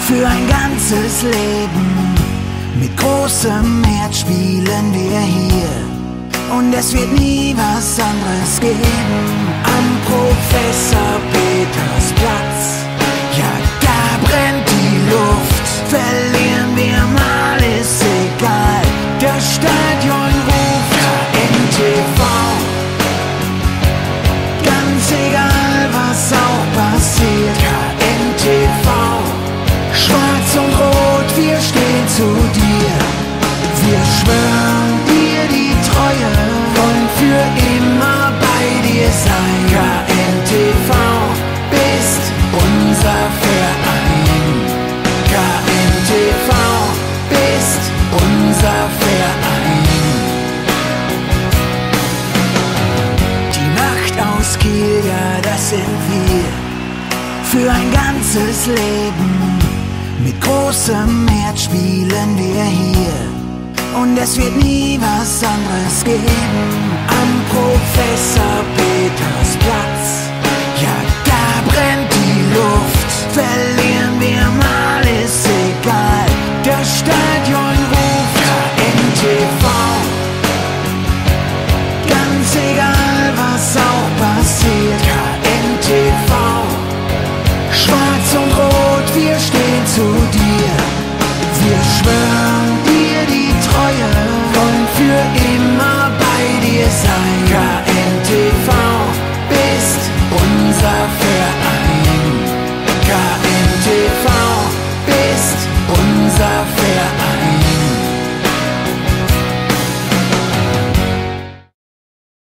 für ein ganzes Leben. Mit großem Herz spielen wir hier und es wird nie was anderes geben. Am Professor Peters Platz, ja, da brennt die Luft. Verlieren wir mal, ist egal, das Stadion ruft. KNTV, ganz egal, was auch passiert. KNTV, schwarz und rot, wir stehen zu dir. Wir schwören dir die Treue, wollen für immer bei dir sein. KNTV ist unser Verein. KNTV ist unser Verein. Die Macht aus Kiel, ja, das sind wir. Für ein ganzes Leben. Mit großem Herz spielen wir hier und es wird nie was anderes geben. Am Professor Peters Platz, ja, da brennt die Luft. Verlieren wir mal, ist